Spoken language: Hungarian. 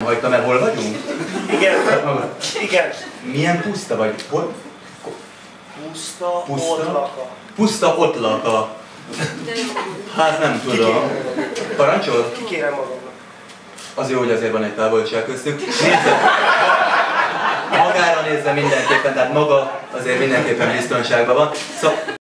hagytam el, hol vagyunk? Igen, igen. Milyen puszta vagy? Hol? Puszta, Puszta? Otlaka. Puszta Otlaka. Hát nem tudom. Parancsol? Kikérem magamnak. Az jó, hogy azért van egy távolság köztük. Nézze! Magára nézve mindenképpen, tehát maga azért mindenképpen biztonságban van. Szóval